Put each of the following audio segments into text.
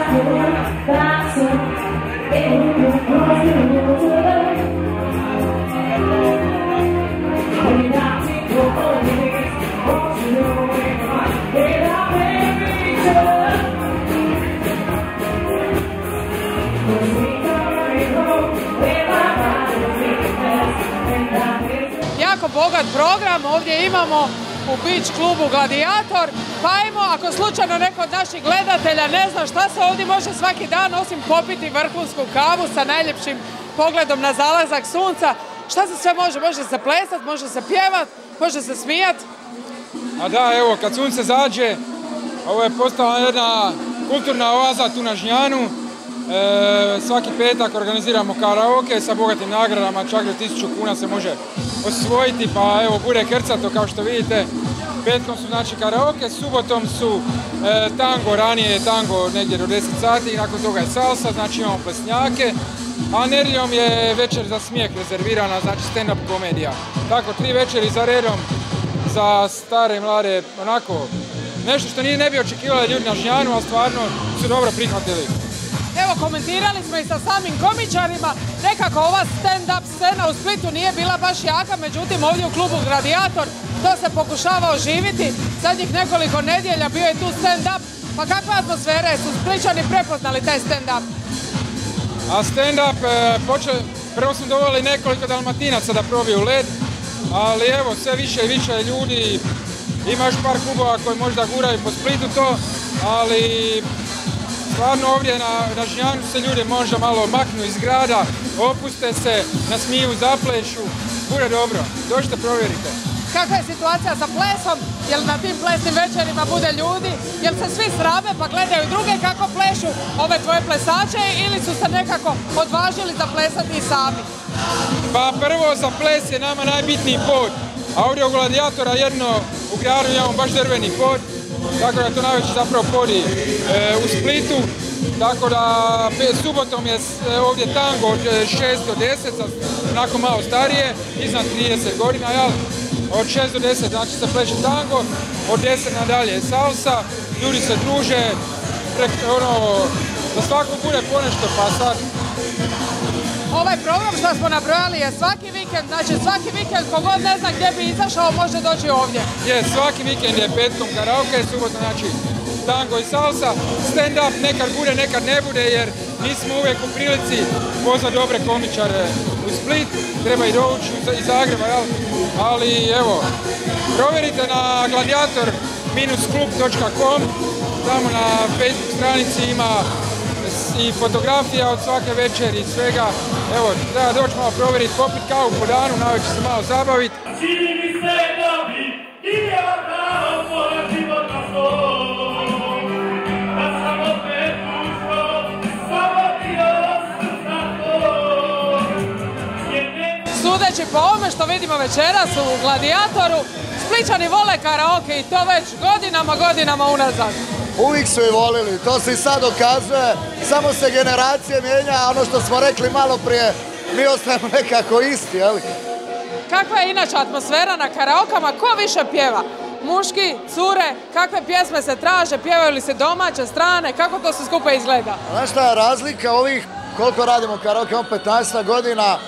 Jako bogat program ovdje imamo u Beach klubu Gladiator, pa ajmo, ako slučajno neko od naših gledatelja ne zna šta se ovdje može svaki dan osim popiti vrhunsku kavu sa najljepšim pogledom na zalazak sunca, šta se sve može? Može se plesat, može se pjevat, može se smijat. A da, evo, kad sunce zađe, ovo je postala jedna kulturna oaza tu na Žnjanu. Svaki petak organiziramo karaoke sa bogatim nagradama, čak do 1000 kuna se može osvojiti, pa evo, bude krcato kao što vidite. Petkom su znači karaoke, subotom su tango, ranije je tango negdje do 10 sati, nakon toga je salsa, znači imamo plesnjake, a nedjeljom je večer za smijeh rezervirana, znači stand-up komedija. Tako, 3 večeri za redom za stare i mlade, onako, nešto što ne bi očekivali ljudi na Žnjanu, ali stvarno su dobro prihvatili. Evo, komentirali smo i sa samim komičarima, nekako ova stand-up scena u Splitu nije bila baš jaka, međutim ovdje u klubu Gladiator to se pokušava oživiti. Zadnjih nekoliko nedjelja bio je tu stand-up, pa kakva atmosfera je? Su Spličani prepoznali taj stand-up? A stand-up, prvo smo doveli nekoliko Dalmatinaca da probiju led, ali evo, sve više i više ljudi, ima još par klubova koji možda guraju po Splitu to, ali stvarno ovdje na Žnjanu se ljudi možda malo maknu iz grada, opuste se, nasmiju, zaplešu, bude dobro, dođite provjerite. Kakva je situacija sa plesom? Jel na tim plesnim večerima bude ljudi? Jel se svi srame pa gledaju druge kako plešu ove tvoje plesače ili su se nekako odvažili za plesati i sami? Pa prvo za ples je nama najbitniji pod, a ovdje u Gladiatora jedno u gradu imamo baš drveni pod, tako da je to najveći zapravo podi u Splitu. Tako da subotom je ovdje tango od 6 do 10, onako malo starije, iznad 30 godina, jel? Od 6 do 10 znači se pleše tango, od 10 nadalje je salsa, ljudi se druže, za svako bude ponešto, pa sad. Ovaj program što smo nabrojali je svaki vikend, znači svaki vikend kogod ne zna gdje bi izašao može doći ovdje. Je, svaki vikend je petkom karaoke, subotom znači tango i salsa, stand-up nekad bude, nekad ne bude jer nismo uvijek u prilici pozvati dobre komičare u Split, treba i doći iz Zagreba, jel? Ali evo, provjerite na gladiator-klub.com, tamo na Facebook stranici ima i fotografija od svake večeri i svega. Evo, treba doći malo provjeriti, popiti kavu po danu, navečer se malo zabaviti. Čini mi se da bi i ja dao moja života svoj, da sam opet ušao, samo ti ostao. Sudeći po ovome što vidimo večeras u Gladiatoru, Spličani vole karaoke i to već godinama unazad. Uvijek su i volili, to se i sad dokazuje, samo se generacije mijenja, a ono što smo rekli malo prije, mi ostajemo nekako isti, jel? Kakva je inače atmosfera na karaokama, ko više pjeva? Muški, cure, kakve pjesme se traže, pjevaju li se domaće, strane, kako to sve skupa izgleda? Znaš šta je razlika ovih, koliko radimo karaoke, 15 godina,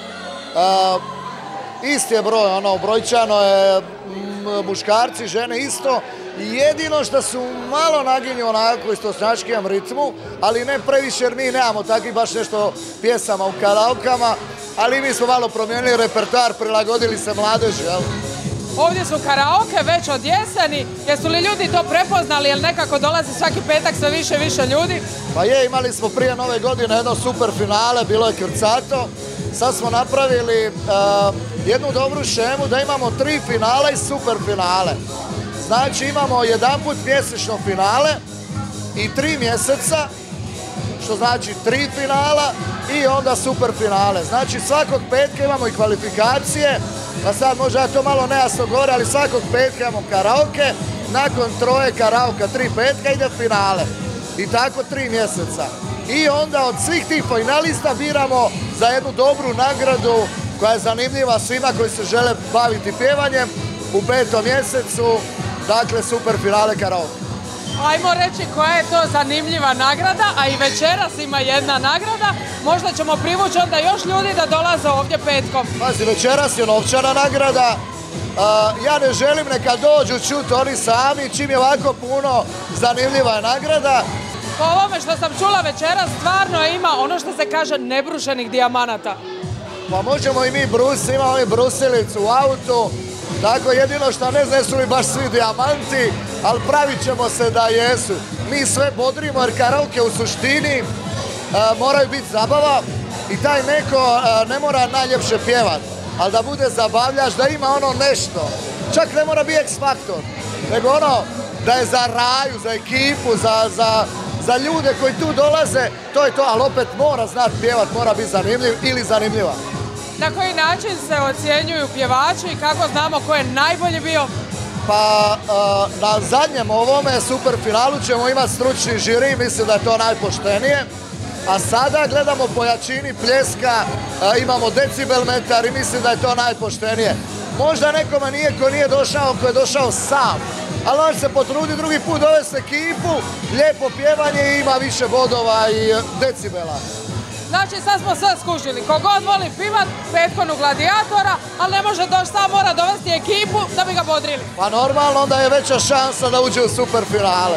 isti je broj, brojčano je muškarci, žene isto. Jedino što su malo naginju onako istočnjačkijem ritmu, ali ne previše jer mi nemamo takvih baš nešto pjesama u karaokama, ali mi smo malo promijenili repertoar, prilagodili se mladeži, jel? Ovdje su karaoke već od jeseni, jesu li ljudi to prepoznali, jer nekako dolazi svaki petak sve više i više ljudi? Pa je, imali smo prije nove godine jedno super finale, bilo je krcato. Sad smo napravili jednu dobru šemu da imamo 3 finala i super finale. Znači imamo jedanput mjesečno finale i 3 mjeseca, što znači 3 finala i onda super finale. Znači svakog petka imamo i kvalifikacije, pa sad možda to malo nejasno govori, ali svakog petka imamo karaoke, nakon 3 karaoka, 3 petka ide finale. I tako 3 mjeseca. I onda od svih tih finalista biramo za jednu dobru nagradu koja je zanimljiva svima koji se žele baviti pjevanjem u 5. mjesecu, dakle super finale karaoke. Ajmo reći koja je to zanimljiva nagrada, a i večeras ima jedna nagrada. Možda ćemo privući onda još ljudi da dolaze ovdje petkom. Pazi, večeras je novčana nagrada. Ja ne želim neka dođu čuti oni sami, čim je ovako puno, zanimljiva je nagrada. Po ovome što sam čula večeras stvarno ima ono što se kaže nebrušenih dijamanata. Pa možemo i mi brusiti, imamo i brusilicu u autu. Tako jedino što ne znam su li baš svi dijamanti, ali pravit ćemo se da jesu. Mi sve bodrimo jer karaoke u suštini moraju biti zabava i taj neko ne mora najljepše pjevat, ali da bude zabavljač, da ima ono nešto. Čak ne mora biti X-faktor, nego ono da je za Raju, za ekipu, za ljude koji tu dolaze, to je to, ali opet mora znati pjevat, mora biti zanimljiv ili zanimljiva. Na koji način se ocjenjuju pjevači i kako znamo ko je najbolji bio? Pa na zadnjem ovome superfinalu ćemo imati stručni žiri, mislim da je to najpoštenije. A sada gledamo po jačini pljeska, imamo decibel metar i mislim da je to najpoštenije. Možda nekome nije ko nije došao, ko je došao sam, ali on se potrudi drugi put dovesti ekipu, lijepo pjevanje i ima više bodova i decibela. Znači sad smo sve skužili, kogod voli pivat, petkom u Gladijatora, ali ne može doći sam, mora dovesti ekipu da bi ga bodrili. Pa normalno, onda je veća šansa da uđe u superfinale.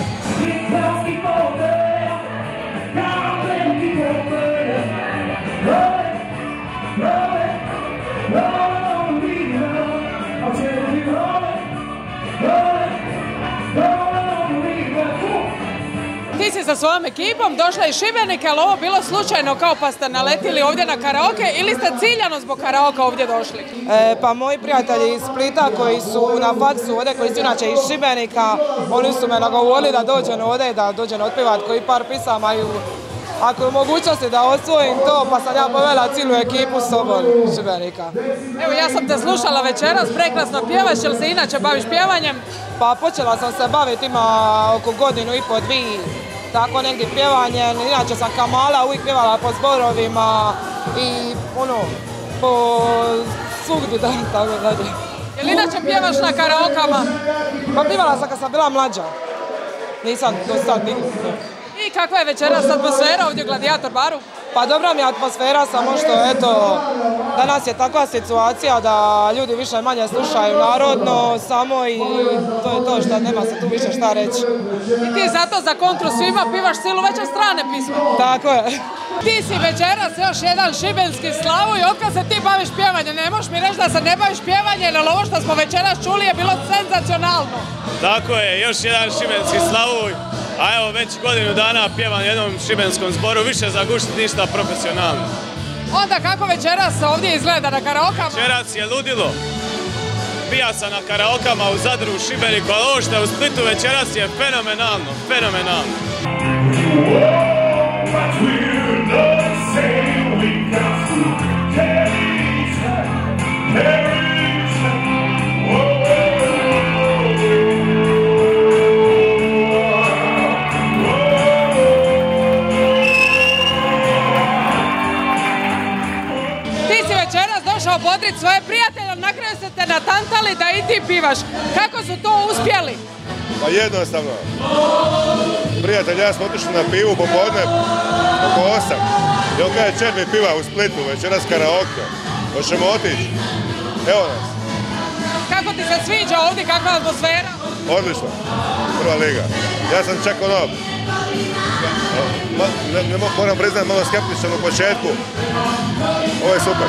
Ti si sa svojom ekipom došla iz Šibenika, ali ovo bilo slučajno kao pa ste naletili ovdje na karaoke ili ste ciljano zbog karaoka ovdje došli? Pa moji prijatelji iz Splita koji su na faksu ovdje, koji su inače iz Šibenika, oni su me nagovorili da dođem ovdje, da dođem otpivat koji par pisama i ako je mogućnosti da osvojim to, pa sam ja povela cijelu ekipu s sobom iz Šibenika. Evo, ja sam te slušala večeras, prekrasno pjevaš, jel se inače baviš pjevanjem? Pa počela sam se baviti, ima oko godinu i po, dvije, tako negdje pjevanjem. Inače sam Kamala uvijek pjevala po zborovima i ono, po svugdje, tako dalje. Jel inače pjevaš na karaokama? Pa pjevala sam kad sam bila mlađa. Nisam do sad nikad. I kakva je večeras atmosfera ovdje u Gladijator baru? Pa dobra mi je atmosfera, samo što eto, danas je takva situacija da ljudi više manje slušaju narodno samo i to je to što nema se tu više šta reći. I ti zato za kontru svima pivaš cijelu večer strane pisme? Tako je. Ti si večeras još jedan šibenski slavu i otkad se ti baviš pjevanjem, ne možeš mi reći da se ne baviš pjevanjem, jer ovo što smo večeras čuli je bilo senzacionalno. Tako je, još jedan šibenski slavuj. A evo, već godinu dana pjevam jednom šibenskom zboru, više zagušiti ništa profesionalno. Onda kako večeras ovdje izgleda na karaokama? Večeras je ludilo. Pija sam na karaokama u Zadru, u Šibeniku, ali ovo što je u Splitu večeras je fenomenalno, fenomenalno. Bodrit svoje prijatelje, na kraju ste te natantali da i ti pivaš. Kako su to uspjeli? Pa jednostavno. Prijatelj, ja smo otišli na pivu popodne, oko 8. I on kaže, čer mi piva u Splitu, večeras karaoke. Hoćemo otići. Evo nas. Kako ti se sviđa ovdje, kakva je atmosfera? Odlično. Prva liga. Ja sam čak ono, moram priznati, malo skeptičan u početku. Ovo je super.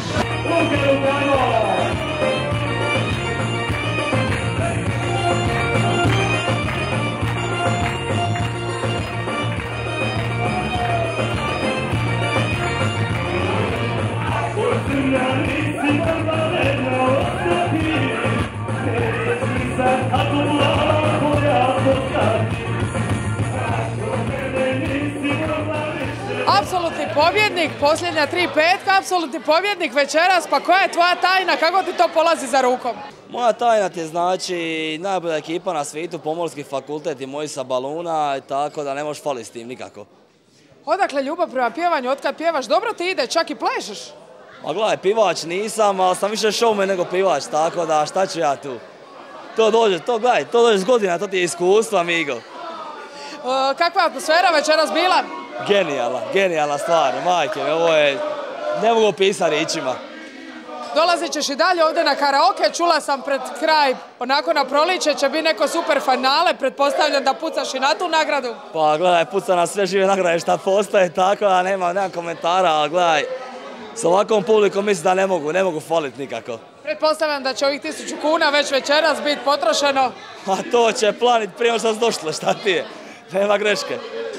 Apsolutni pobjednik, posljednja 3 petka, apsolutni pobjednik večeras, pa koja je tvoja tajna, kako ti to polazi za rukom? Moja tajna ti je znači najbolja ekipa na svijetu, Pomorski fakultet i moji sa Baluna, tako da ne možeš faliti s tim nikako. Odakle ljubav prema pjevanju, otkad pjevaš, dobro ti ide, čak i plešeš? Ma gledaj, pivač nisam, ali sam više showman nego pivač, tako da šta ću ja tu? To dođe s godina, to ti je iskustvo, amigo. Kakva je atmosfera večeras bila? Genijalna stvar, majke, ovo je, ne mogu opisati riječima. Dolazit ćeš i dalje ovdje na karaoke, čula sam pred kraj, onako na proliče će biti neko super finale, pretpostavljam da pucaš i na tu nagradu. Pa gledaj, puca na sve žive nagrade šta postoje, tako da nemam komentara, ali gledaj, s ovakvom publikom mislim da ne mogu faliti nikako. Pretpostavljam da će ovih 1000 kuna već večeras biti potrošeno. A to će planit prije što sam došlo, šta ti je, nema greške.